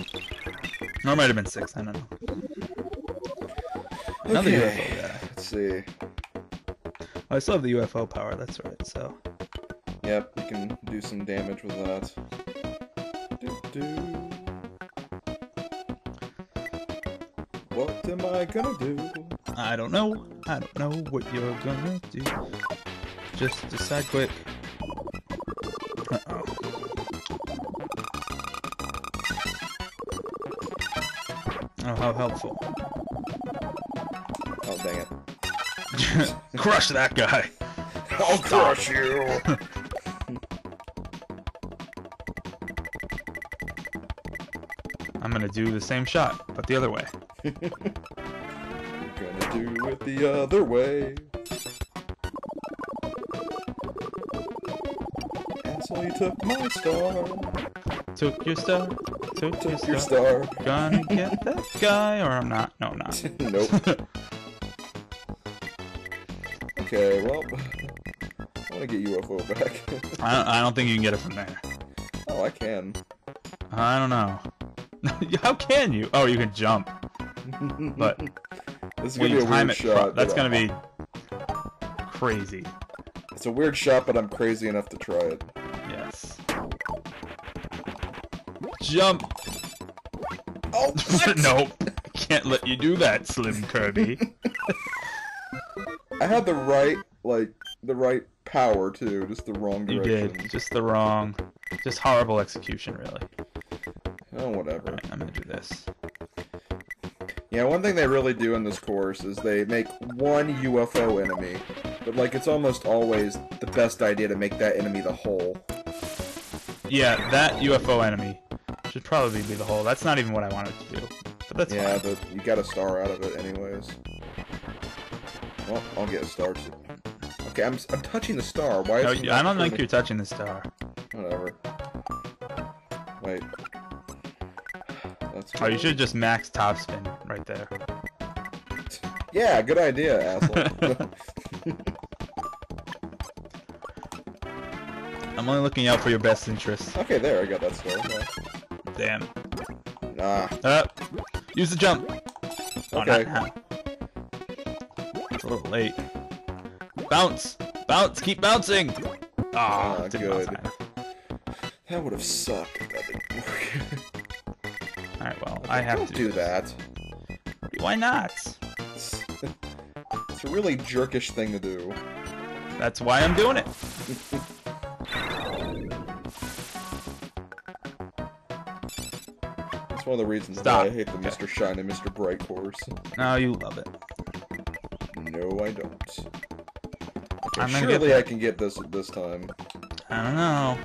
Or it might have been 6. I don't know. Another UFO guy. Let's see. Oh, I still have the UFO power. That's right. So. Yep, you can do some damage with that. What am I gonna do? I don't know. I don't know what you're gonna do. Just decide quick. Uh-oh. Oh, how helpful. Oh, dang it. Crush that guy. I'll crush you. I'm gonna do the same shot, but the other way. Gonna do it the other way. And so you took my star. Took your star. Took your star. Gonna get that guy, or I'm not. No, I'm not. Nope. Okay, well, I want to get UFO back. I don't think you can get it from there. Oh, I can. I don't know. How can you? Oh, you can jump. But this is gonna be a weird shot. That's gonna be crazy. It's a weird shot, but I'm crazy enough to try it. Yes. Jump. Oh, what? Nope. Can't let you do that, Slim Kirby. I had the right power too, just the wrong direction. You did. Just the wrong. Just horrible execution, really. Oh, whatever. Right, I'm gonna do this. Yeah, one thing they really do in this course is they make one UFO enemy, but like it's almost always the best idea to make that enemy the whole. Yeah, that UFO enemy should probably be the whole. That's not even what I wanted to do, but that's yeah, fine. but you got a star out of it anyways. Well, I'll get a star too. Okay, I'm touching the star. Why? No, is it I don't not think you're touching the star. Whatever. Wait. That's Oh, you should just max top spin right there. Yeah, good idea, asshole. I'm only looking out for your best interests. Okay, there, I got that star. Yeah. Damn. Nah. Use the jump. Oh, Okay. not now. It's a little late. Bounce! Bounce! Keep bouncing! Ah, Oh, didn't bounce good. high. That would have sucked if that didn't work. Alright, well, Okay, I have don't to do that. Why not? It's a really jerkish thing to do. That's why I'm doing it. That's one of the reasons Stop. why I hate the Mr. Shine and Mr. Bright course. No, you love it. No, I don't. Okay, I'm gonna surely get I can get this time. I don't know.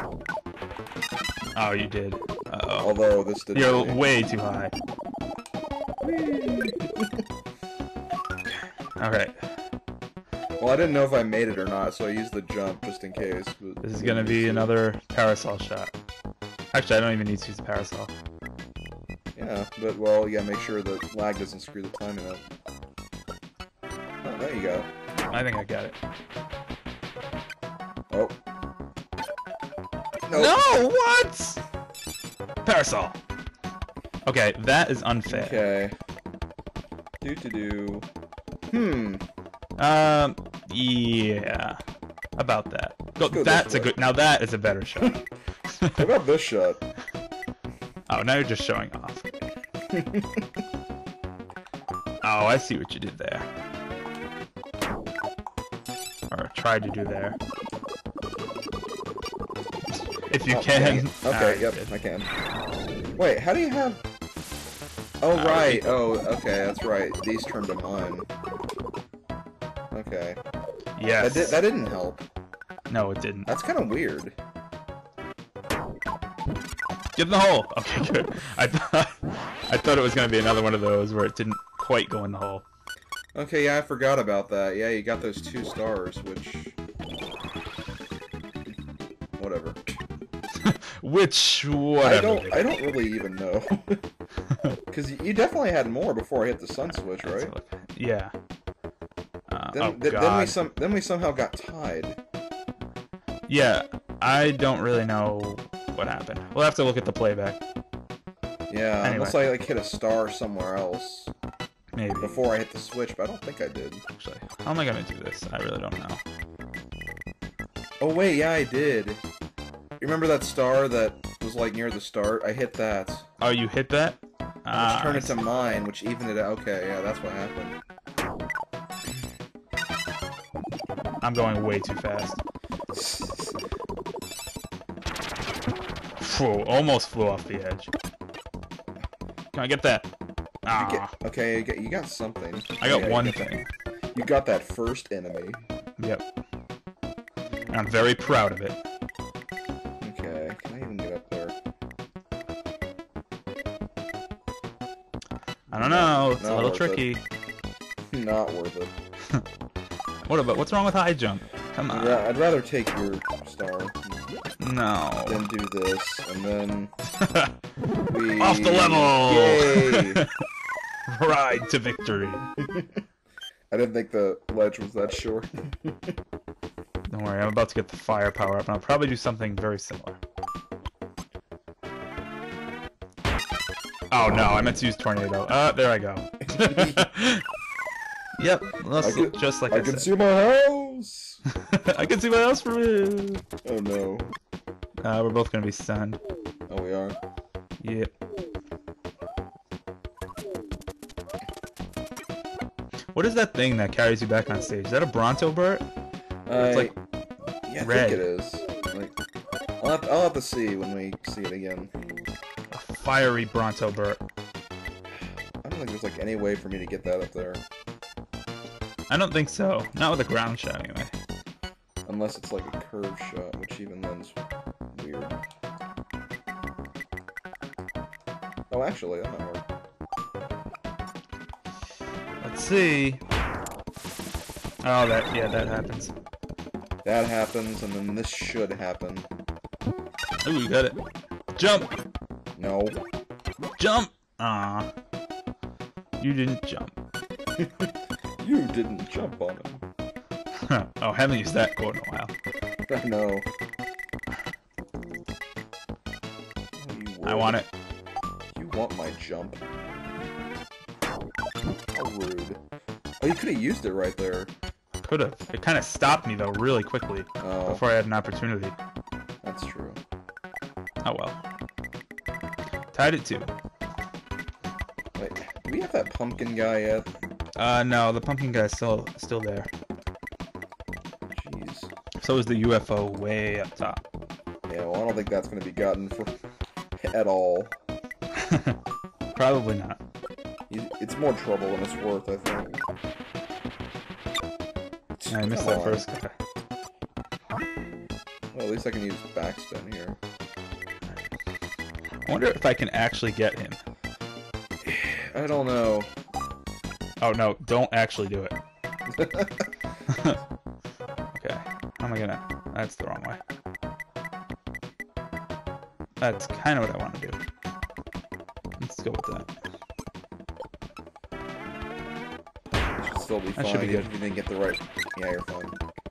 Oh, you did. Uh-oh. Although this didn't. You're really- way too high. Alright. Well, I didn't know if I made it or not, so I used the jump just in case. But This is gonna be another parasol shot. Actually, I don't even need to use the parasol. Yeah, but well, yeah, make sure the lag doesn't screw the timing up. Oh, there you go. I think I got it. Oh. Nope. No, what? Parasol. Okay, that is unfair. Okay. Do. Yeah. About that. Go, go that's this a way. good. Now that is a better shot. What about this shot? Oh, now you're just showing off. Oh, I see what you did there. Or tried to do there. If you Oh, dang can. it. Okay, yep, good. I can. Wait, how do you have... Oh, right. Oh, okay, that's right. These turned them on. Okay. Yes. That didn't help. No, it didn't. That's kind of weird. Get in the hole. Okay, good. I thought it was gonna be another one of those where it didn't quite go in the hole. Okay, yeah, I forgot about that. Yeah, you got those 2 stars, which... Whatever. Whatever. I don't really even know. Because you definitely had more before I hit the sun switch, right? Yeah. Then we somehow got tied. Yeah, I don't really know what happened. We'll have to look at the playback. Yeah, Anyway. unless I like hit a star somewhere else Maybe. before I hit the switch, but I don't think I did. Actually, how am I gonna do this? I really don't know. Oh wait, yeah, I did. You remember that star that was like near the start? I hit that. Oh, you hit that? Which turned it to mine, which evened it out. Okay, yeah, that's what happened. I'm going way too fast. Whoa, almost flew off the edge. Can I get that? Ah, Okay, you got something. I got Yeah, one you got thing. that. You got that first enemy. Yep. And I'm very proud of it. Okay, can I even get up there? I don't know, it's a Not little worth tricky. Not worth it. What's wrong with high jump? Come on. I'd rather take your star No. than do this, and then we... Off the level! Yay! Ride to victory. I didn't think the ledge was that short. Don't worry, I'm about to get the fire power up, and I'll probably do something very similar. Oh no, I meant to use tornado. There I go. Yep, just like I can said. see my house! I can see my house from here. Oh no. We're both gonna be stunned. Oh, we are? Yep. What is that thing that carries you back on stage? Is that a Bronto Burt? It's like yeah, I red. think it is. Like, I'll have to see when we see it again. A fiery Bronto Burt. I don't think there's like any way for me to get that up there. I don't think so. Not with a ground shot, anyway. Unless it's like a curve shot, which even then's weird. Oh, actually, that might work. Let's see. Oh, that happens. That happens, and then this should happen. Ooh, you got it. Jump! No. Jump! Ah. You didn't jump. You didn't jump on him. Oh, I haven't used that quote in a while. I know. Oh, I want it. You want my jump? How rude. Oh, you could have used it right there. Could have. It kind of stopped me, though, really quickly. Oh. Before I had an opportunity. That's true. Oh, well. Tied it 2. Wait, do we have that pumpkin guy yet? No, the pumpkin guy's still there. Jeez. So is the UFO way up top. Yeah, well, I don't think that's going to be gotten for at all. Probably not. It's more trouble than it's worth, I think. I missed Come that on. first guy. Well, at least I can use backspin here. I wonder if I can actually get him. I don't know. Oh, no, don't actually do it. Okay. How am I gonna... That's the wrong way. That's kind of what I want to do. Let's go with that. It should still be That fine should be good. if you didn't get the right... Yeah, you're fine.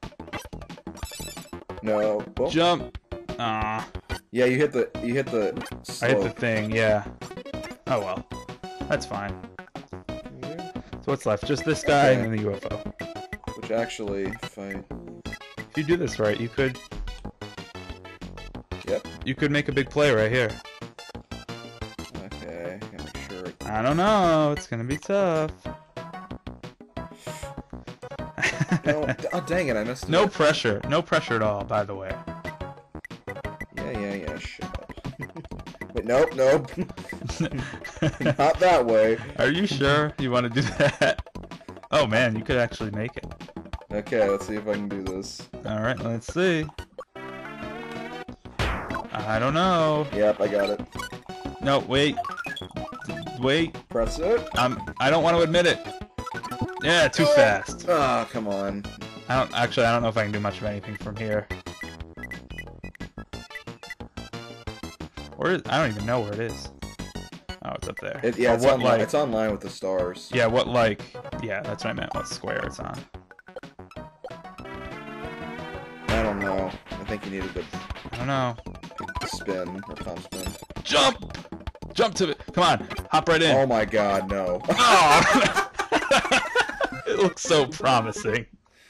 No. Well, Jump! Ah. yeah, you hit the I hit the slope. thing, yeah. Oh well. That's fine. So what's left? Just this guy Okay. and then the UFO. Which actually, if I... If you do this right, you could... Yep. You could make a big play right here. Okay, gotta make sure... I don't know. It's gonna be tough. No, oh, dang it, I missed it. No pressure. No pressure at all, by the way. Yeah, shut up. Wait, nope. Not that way. Are you sure you want to do that? Oh man, you could actually make it. Okay, let's see if I can do this. Alright, let's see. I don't know. Yep, I got it. No, wait. Wait. Press it. I don't want to admit it. Yeah, too fast. Ah, come on. I don't know if I can do much of anything from here. I don't even know where it is. Oh, it's up there. Yeah, Oh, it's online with the stars. Yeah, yeah, that's what I meant. What square it's on. I don't know. I think you needed to I don't know. spin or pump spin. Jump! Jump to it. Come on. Hop right in. Oh my god, no. Oh! It looks so promising.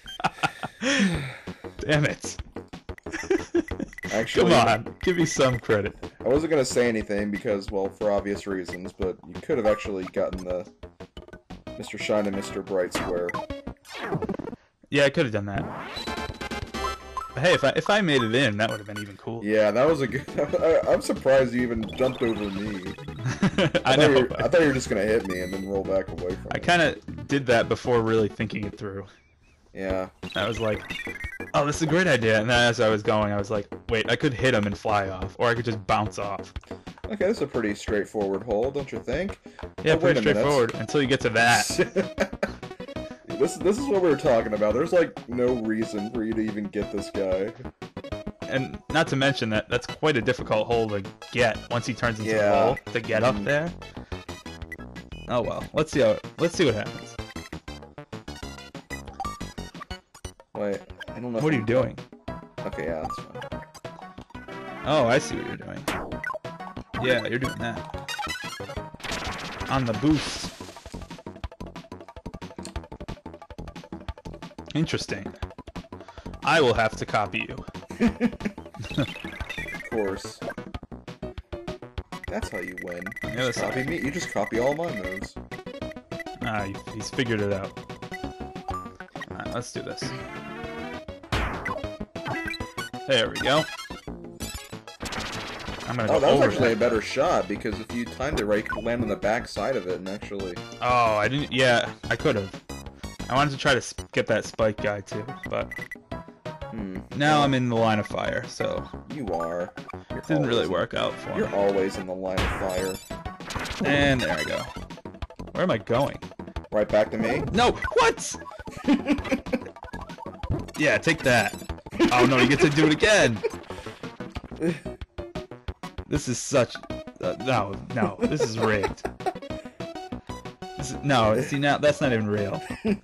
Damn it. Actually, Come on. Give me some credit. I wasn't gonna say anything because, well, for obvious reasons, but you could have actually gotten the Mr. Shine and Mr. Bright square. Yeah, I could have done that. But hey, if I made it in, that would have been even cooler. Yeah, that was a good... I'm surprised you even jumped over me. I know. I thought you were just gonna hit me and then roll back away from I me. kind of did that before really thinking it through. Yeah. I was like, oh, this is a great idea. And then as I was going, I was like, wait, I could hit him and fly off. Or I could just bounce off. Okay, this is a pretty straightforward hole, don't you think? Yeah, Oh, pretty wait a minute. straightforward until you get to that. This is what we were talking about. There's like no reason for you to even get this guy. And not to mention that that's quite a difficult hole to get once he turns into Yeah. a hole to get up there. Oh well, let's see what happens. Wait, I don't know. What are you doing? Okay, yeah, that's fine. Oh, I see what you're doing. Yeah, you're doing that. On the boost. Interesting. I will have to copy you. Of course. That's how you win. You Yeah, just that's copy me. You just copy all my moves. Ah, he's figured it out. Alright, let's do this. There we go. I'm gonna go Oh, that was over actually that. a better shot because if you timed it right, you could land on the back side of it and actually. Oh, I didn't. Yeah, I could have. I wanted to try to get that spike guy too, but now I'm in the line of fire, so You are. it didn't really work out for me. You're always in the line of fire. And there I go. Where am I going? Right back to me. No, what? Yeah, take that. Oh no, you get to do it again. This is such. No, this is rigged. No, see now that's not even real.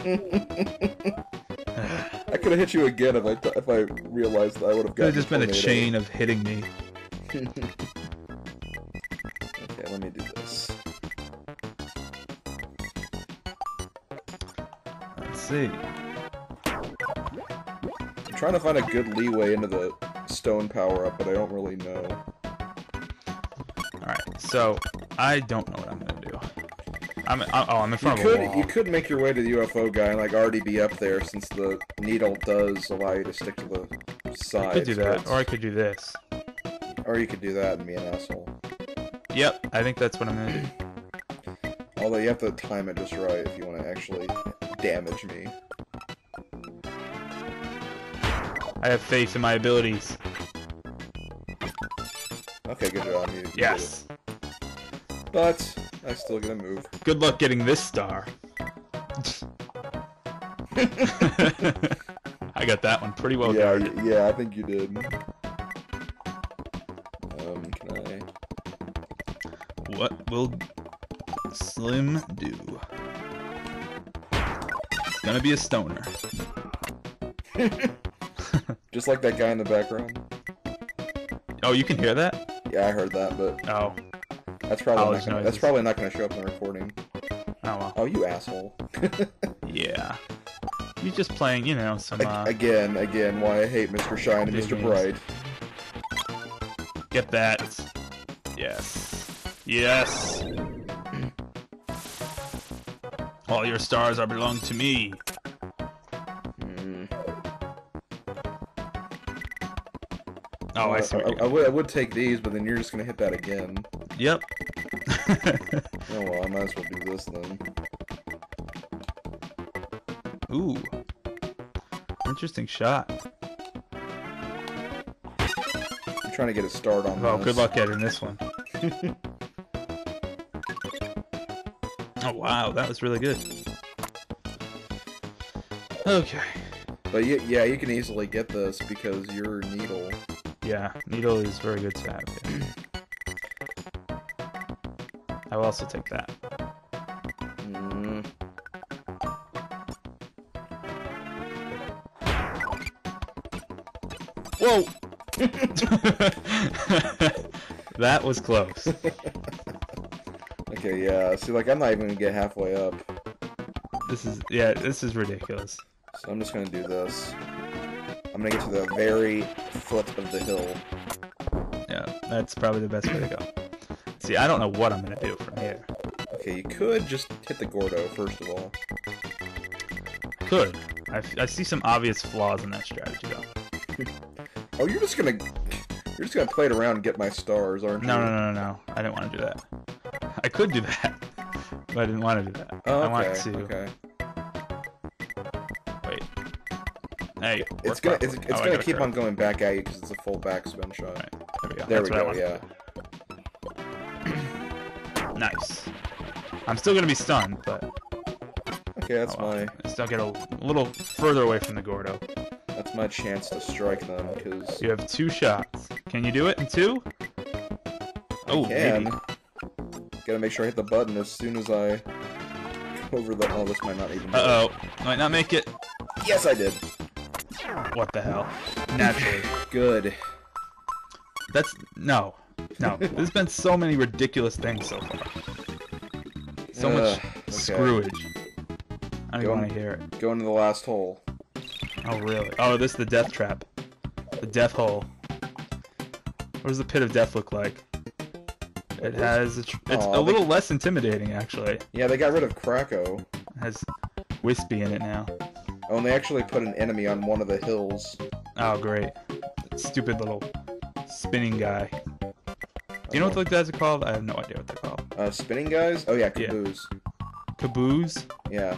I could have hit you again if I realized I would have Could have gotten just been a tornado. chain of hitting me. Okay, let me do this. Let's see. I'm trying to find a good leeway into the stone power-up, but I don't really know. Alright, so I don't know what I'm gonna do. I'm in front of a wall. You could make your way to the UFO guy and like already be up there since the needle does allow you to stick to the side. I could do that, or I could do this. Or you could do that and be an asshole. Yep, I think that's what I'm gonna do. Although you have to time it just right if you want to actually damage me. I have faith in my abilities. Okay, good job. You Yes. did it. But I still get a move. Good luck getting this star. I got that one pretty well Yeah, guarded. yeah, I think you did. Can I? What will Slim do? It's gonna be a stoner. Just like that guy in the background. Oh, you can hear that? Yeah, I heard that, but Oh. that's probably College not gonna, noises. that's probably not going to show up in the recording. Oh well. Oh, you asshole! Yeah. You're just playing, you know, some Again, why I hate Mr. Shine and video Mr. games. Bright. Get that. Yes. Yes. All your stars are belong to me. Oh, I see. I would take these, but then you're just gonna hit that again. Yep. Oh well, I might as well do this then. Ooh. Interesting shot. I'm trying to get a start on Oh, this. good luck getting this one. Oh, wow, that was really good. Okay. But yeah, you can easily get this because you're Needle. Yeah, Needle is very good to have. Okay. I will also take that. Whoa! That was close. Okay, yeah. See, like, I'm not even gonna get halfway up. This is ridiculous. So I'm just gonna do this. I'm gonna get to the very foot of the hill. Yeah, that's probably the best way to go. See, I don't know what I'm gonna do from here. Okay, you could just hit the Gordo, first of all. Could. I see some obvious flaws in that strategy, though. Oh, you're just gonna play it around and get my stars, aren't you? No. I didn't want to do that. I could do that, but I didn't want to do that. Oh, okay, I want to. Okay. Wait. Hey, it's gonna keep on going back at you because it's a full backspin shot. Right, there we go. There we go. Yeah. Nice. I'm still gonna be stunned, but okay, that's I still get a little further away from the Gordo. That's my chance to strike them because you have 2 shots. Can you do it in 2? Oh, maybe. Gotta make sure I hit the button as soon as I go over the. Oh, this might not even. Might not make it. Yes, I did. What the hell? Naturally. Good. That's no. There's been so many ridiculous things so far. So much screwage. I don't even want to hear it. Go into the last hole. Oh really? Oh, this is the death trap. The death hole. What does the pit of death look like? It has it's a little less intimidating actually. Yeah, they got rid of Krakow. It has Wispy in it now. Oh, and they actually put an enemy on one of the hills. Oh great. That stupid little spinning guy. Do you know what the guys are called? I have no idea what they're called. Spinning guys? Oh yeah, Caboose. Yeah. Caboose? Yeah.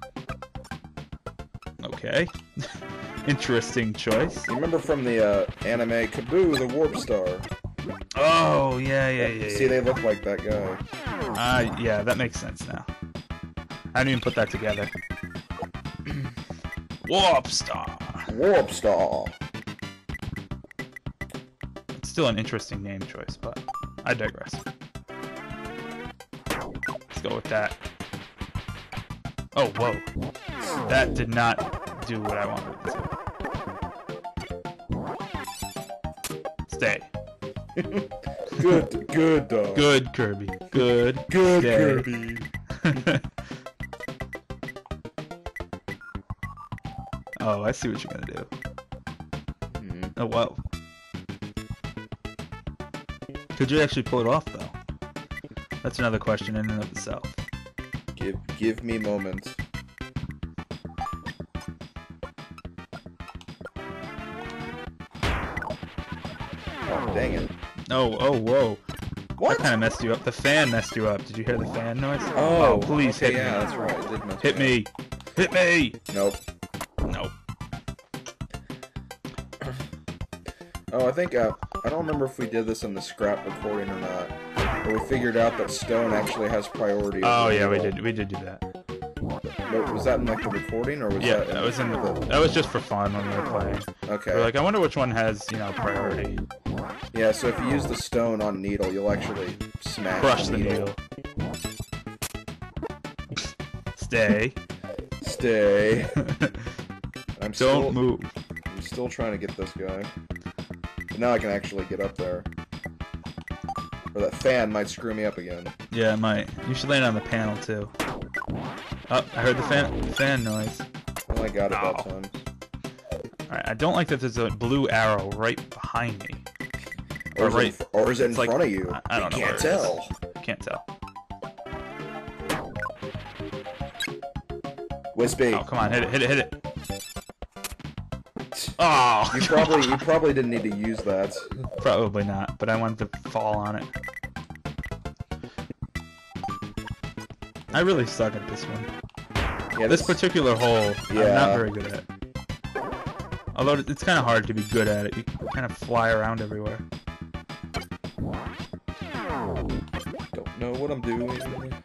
Okay. Interesting choice. You remember from the anime Kaboo, the Warp Star? Oh, yeah. See, they look like that guy. Yeah, that makes sense now. I didn't even put that together. Warp Star! Warp Star! It's still an interesting name choice, but I digress. Let's go with that. Oh, whoa. That did not do what I wanted it to. Stay. Good dog. Good, Kirby. Good stay. Kirby. Oh, I see what you're gonna do. Oh, wow. Could you actually pull it off, though? That's another question in and of itself. Give me moments. Oh, dang it. Oh, whoa. What? That kind of messed you up. The fan messed you up. Did you hear the fan noise? Oh, please okay, hit me. Yeah, that's right. It did mess Hit me. Hit me. Nope. Nope. Oh, I think, I don't remember if we did this in the scrap recording or not. But we figured out that stone actually has priority. Oh, yeah, we did do that. But was that in, like, the recording, or was that... that was in the... That was just for fun when we were playing. Okay. We're like, I wonder which one has, priority. Yeah, so if you use the stone on Needle, you'll actually smash Crush the needle. Stay. Stay. Don't move. I'm still trying to get this guy. But now I can actually get up there. Or that fan might screw me up again. Yeah, it might. You should land on the panel, too. Oh, I heard the fan noise. Oh, I got it that time. Alright, I don't like that there's a blue arrow right behind me. Or is it in front of you? I don't know. Can't tell. Can't tell. Wispy. Oh, come on, hit it. Oh! You probably didn't need to use that. Probably not, but I wanted to fall on it. I really suck at this one. Yeah, this particular hole, I'm not very good at. Although it's kind of hard to be good at it. You kind of fly around everywhere. Don't know what I'm doing.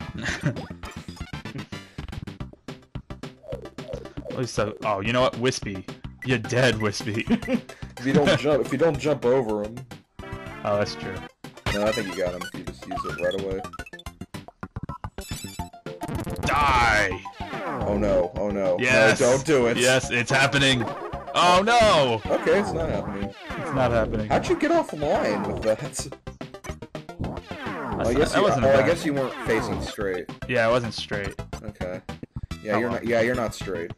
Oh, you know what? Wispy. You're dead, Wispy. If you don't jump over him. Oh, that's true. No, I think you got him if you just use it right away. Die! Oh no. Yes! No, don't do it. Yes, it's happening! Oh no! Okay, it's not happening. It's not happening. How'd you get offline with that? Well, I guess that wasn't I bad. guess you weren't facing straight. Yeah, I wasn't straight. Okay. Yeah, Oh, you're well. not. Yeah, you're not straight.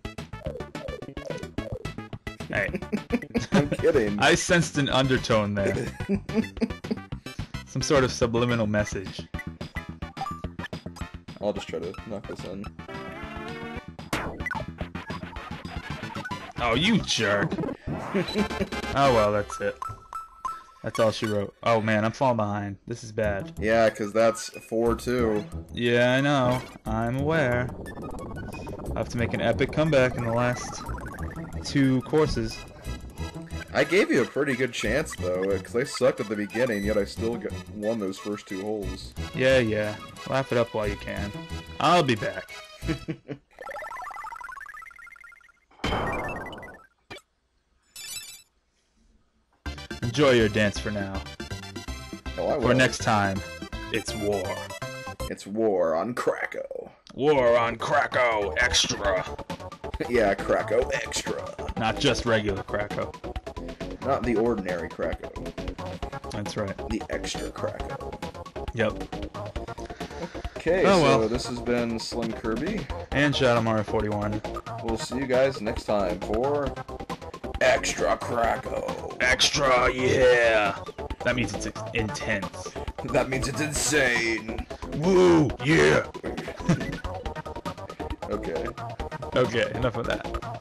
Hey. I'm kidding. I sensed an undertone there. Some sort of subliminal message. I'll just try to knock this in. Oh, you jerk. Oh, well, that's it. That's all she wrote. Oh, man, I'm falling behind. This is bad. Yeah, because that's 4-2. Yeah, I know. I'm aware. I have to make an epic comeback in the last 2 courses. I gave you a pretty good chance, though, because I sucked at the beginning, yet I still won those first 2 holes. Yeah, yeah. Laugh it up while you can. I'll be back. Enjoy your dance for now. Oh, I will. For next time, it's war. It's war on Krakow. War on Krakow Extra. Yeah, Krakow Extra. Not just regular Krakow. Not the ordinary Krakow. That's right. The extra Krakow. Yep. Okay, Oh, well. so this has been Slim Kirby. And Shadow Mario 41. We'll see you guys next time for Extra Krakow. Extra, yeah! That means it's intense. That means it's insane. Woo, yeah! Okay. Okay, enough of that.